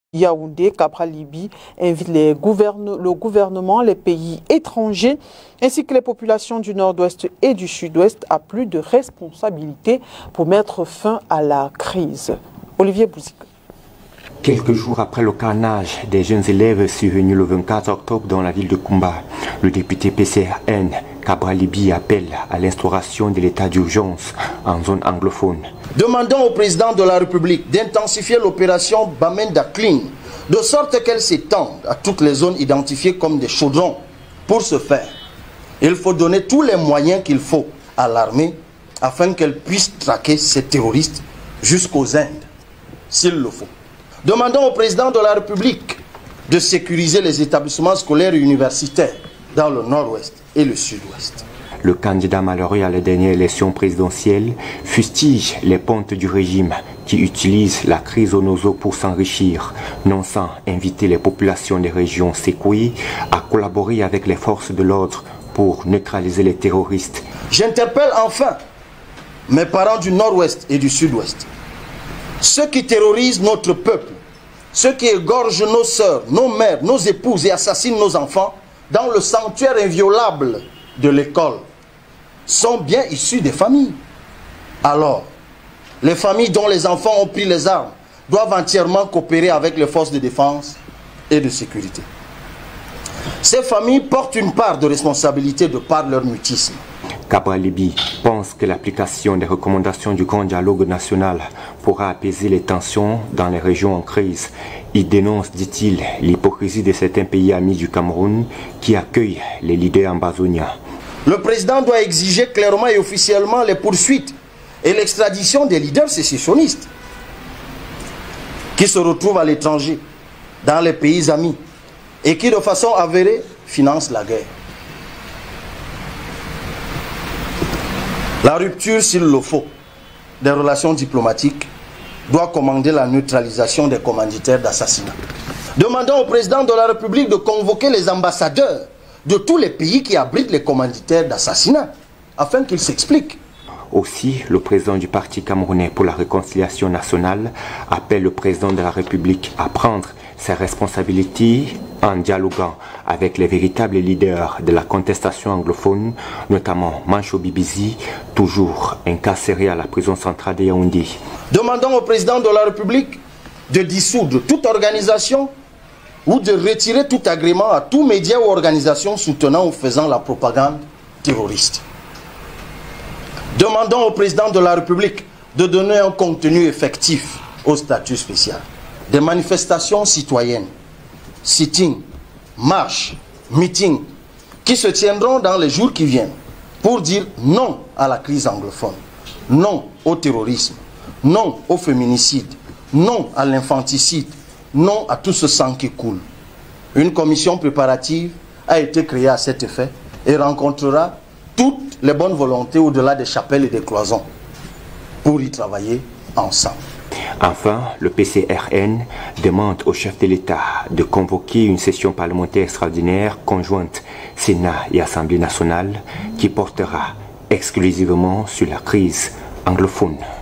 Yaoundé, Cabral Libye invite le gouvernement, les pays étrangers ainsi que les populations du nord-ouest et du sud-ouest à plus de responsabilités pour mettre fin à la crise. Olivier Bouzik. Quelques jours après le carnage des jeunes élèves survenus le 24 octobre dans la ville de Koumba, le député PCRN, Cabral Libye, appelle à l'instauration de l'état d'urgence en zone anglophone. Demandons au président de la République d'intensifier l'opération Bamenda Clean, de sorte qu'elle s'étende à toutes les zones identifiées comme des chaudrons. Pour ce faire, il faut donner tous les moyens qu'il faut à l'armée afin qu'elle puisse traquer ces terroristes jusqu'aux Indes, s'il le faut. Demandons au président de la République de sécuriser les établissements scolaires et universitaires dans le nord-ouest et le sud-ouest. Le candidat malheureux à la dernière élection présidentielle fustige les pontes du régime qui utilisent la crise au nozo pour s'enrichir, non sans inviter les populations des régions secouées à collaborer avec les forces de l'ordre pour neutraliser les terroristes. J'interpelle enfin mes parents du nord-ouest et du sud-ouest. Ceux qui terrorisent notre peuple, ceux qui égorgent nos sœurs, nos mères, nos épouses et assassinent nos enfants dans le sanctuaire inviolable de l'école, sont bien issus des familles. Alors, les familles dont les enfants ont pris les armes doivent entièrement coopérer avec les forces de défense et de sécurité. Ces familles portent une part de responsabilité de par leur mutisme. Cabral Libye pense que l'application des recommandations du Grand Dialogue national pourra apaiser les tensions dans les régions en crise. Il dénonce, dit-il, l'hypocrisie de certains pays amis du Cameroun qui accueillent les leaders ambazoniens. Le président doit exiger clairement et officiellement les poursuites et l'extradition des leaders sécessionnistes qui se retrouvent à l'étranger, dans les pays amis, et qui de façon avérée financent la guerre. La rupture, s'il le faut, des relations diplomatiques doit commander la neutralisation des commanditaires d'assassinat. Demandons au président de la République de convoquer les ambassadeurs de tous les pays qui abritent les commanditaires d'assassinat, afin qu'ils s'expliquent. Aussi, le président du Parti camerounais pour la réconciliation nationale appelle le président de la République à prendre ses responsabilités en dialoguant avec les véritables leaders de la contestation anglophone, notamment Mancho Bibizi, toujours incarcéré à la prison centrale de Yaoundé. Demandons au président de la République de dissoudre toute organisation ou de retirer tout agrément à tout média ou organisation soutenant ou faisant la propagande terroriste. Demandons au président de la République de donner un contenu effectif au statut spécial. Des manifestations citoyennes, sit-ins, marches, meetings, qui se tiendront dans les jours qui viennent pour dire non à la crise anglophone, non au terrorisme, non au féminicide, non à l'infanticide, non à tout ce sang qui coule. Une commission préparative a été créée à cet effet et rencontrera toutes les bonnes volontés au-delà des chapelles et des cloisons pour y travailler ensemble. Enfin, le PCRN demande au chef de l'État de convoquer une session parlementaire extraordinaire conjointe Sénat et Assemblée nationale qui portera exclusivement sur la crise anglophone.